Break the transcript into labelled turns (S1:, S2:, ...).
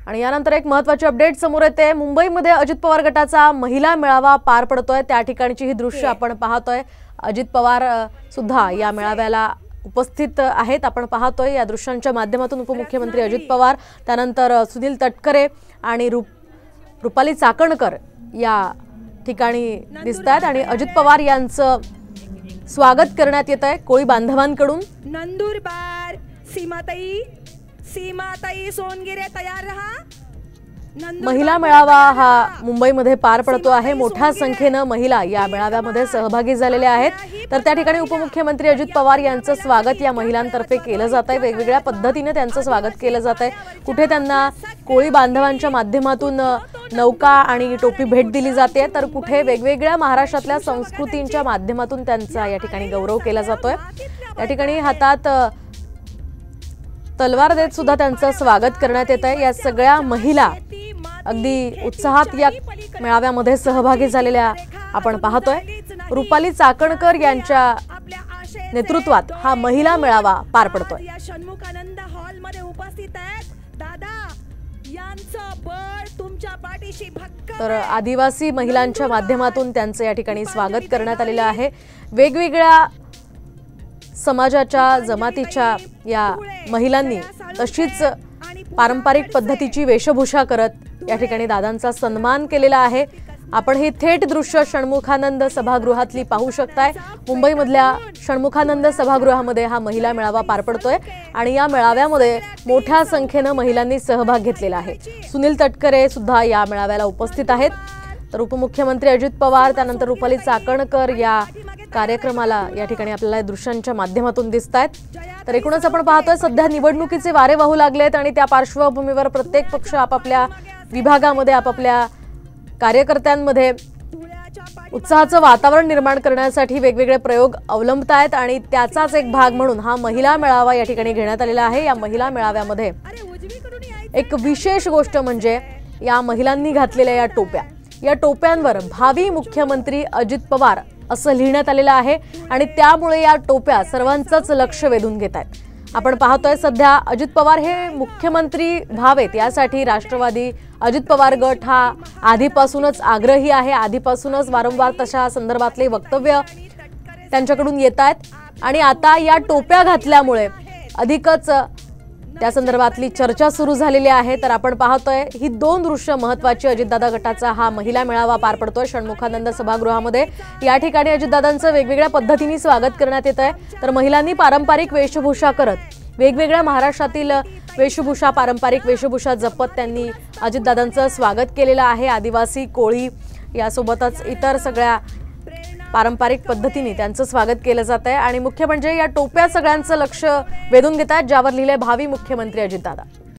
S1: आणि यानंतर एक महत्त्वाची अपडेट समोर येते। मुंबईमध्ये अजित पवार गटाचा महिला मेळावा पार पडतोय। त्या ठिकाणची ही दृश्य आपण पाहतोय। अजित पवार सुद्धा या मेळाव्याला उपस्थित आहेत। आपण पाहतोय या दृश्यांच्या माध्यमातून उपमुख्यमंत्री अजित पवार, त्यानंतर सुनील तटकरे आणि रुपाली चाकणकर या ठिकाणी दिसतात आणि अजित पवार यांचं स्वागत करण्यात येत आहे कोळी बांधवांकडून।
S2: नंदुरबार सीमाताई सोनगिरे तयार रहा।
S1: महिला मेळावा हा मुंबईमध्ये पार पडतो आहे। मोठ्या संख्येने महिला या मेळाव्यामध्ये सहभागी झालेल्या आहेत। तर त्या ठिकाणी उपमुख्यमंत्री अजित पवार यांचं स्वागत या महिलांतर्फे केलं जात आहे। वेगवेगळ्या पद्धतीने त्यांचं स्वागत केलं जात आहे। कुठे त्यांना कोळी बांधवांच्या माध्यमातून नौका आणि टोपी भेट दिली जाते, तर कुठे वेगवेगळ्या महाराष्ट्रातल्या संस्कृतींच्या माध्यमातून त्यांचा या ठिकाणी गौरव केला जातोय। या ठिकाणी हातात तलवार देत सुद्धा त्यांचं स्वागत करण्यात येत आहे। या सगळ्या महिला अगदी उत्साहात या मेळाव्यामध्ये सहभागी झालेल्या आपण पाहतोय। रुपाली चाकणकर यांच्या नेतृत्वात हा महिला मेळावा पार पडतोय।
S2: षण्मुखानंद हॉल मध्ये उपस्थित आहेत दादा यांचं बळ तुमच्या पाठीशी भक्कम।
S1: तर आदिवासी महिलांच्या माध्यमातून त्यांचं या ठिकाणी स्वागत करण्यात आलेलं आहे। वेगवेगळ्या समाजाच्या जमातीच्या या महिलांनी तशीच पारंपरिक पद्धतीची वेशभूषा करत या ठिकाणी दादांचा सन्मान केलेला आहे। आपण हे थेट दृश्य षण्मुखानंद सभागृहातली पाहू शकताय। मुंबईमधल्या षण्मुखानंद सभागृहामध्ये हा महिला मेळावा पार पडतोय आणि या मेळाव्यामध्ये मोठ्या संख्येने महिलांनी सहभाग घेतलेला आहे। सुनील तटकरे सुद्धा या मेळाव्याला उपस्थित आहेत। तर उपमुख्यमंत्री अजित पवार, त्यानंतर रुपाली चाकणकर या कार्यक्रमाला या ठिकाणी आपल्याला दृश्यांच्या माध्यमातून दिसतायत। तर एकूणच आपण पाहतोय सध्या निवडणुकीचे वारे वाहू लागलेत आणि त्या पार्श्वभूमीवर प्रत्येक पक्ष आपापल्या विभागामध्ये आपापल्या कार्यकर्त्यांमध्ये उत्साहाचं वातावरण निर्माण करण्यासाठी वेगवेगळे प्रयोग अवलंबतायत आणि त्याचाच एक भाग म्हणून हा महिला मेळावा या ठिकाणी घेण्यात आलेला आहे। या महिला मेळाव्यामध्ये एक विशेष गोष्ट म्हणजे या महिलांनी घातलेल्या या टोप्यांवर भावी मुख्यमंत्री अजित पवार असं लिहिण्यात आलेलं आहे आणि त्यामुळे या टोप्या सर्वांचंच लक्ष वेधून घेत आहेत। आपण पाहतोय सध्या अजित पवार हे मुख्यमंत्री व्हावेत यासाठी राष्ट्रवादी अजित पवार गट हा आधीपासूनच आग्रही आहे। आधीपासूनच वारंवार तशा संदर्भातले वक्तव्य त्यांच्याकडून येत आहेत आणि आता या टोप्या घातल्यामुळे अधिकच त्या संदर्भातली चर्चा सुरू झालेली आहे। तर आपण पाहतोय ही दोन दृश्य महत्त्वाची। अजितदादा गटाचा हा महिला मेळावा पार पडतोय षण्मुखानंद सभागृहामध्ये। या ठिकाणी अजितदादांचं वेगवेगळ्या पद्धतीने स्वागत करण्यात येत आहे। तर महिलांनी पारंपरिक वेशभूषा करत वेगवेगळ्या महाराष्ट्रातील वेशभूषा पारंपरिक वेशभूषा जपत त्यांनी अजितदादांचं स्वागत केलेलं आहे। आदिवासी कोळी यासोबतच इतर सगळ्या पारंपरिक पद्धतीने त्यांचं स्वागत केलं जात आहे आणि मुख्य म्हणजे या टोप्या सगळ्यांचं लक्ष वेधून घेतात, ज्यावर लिहिलंय भावी मुख्यमंत्री अजितदादा।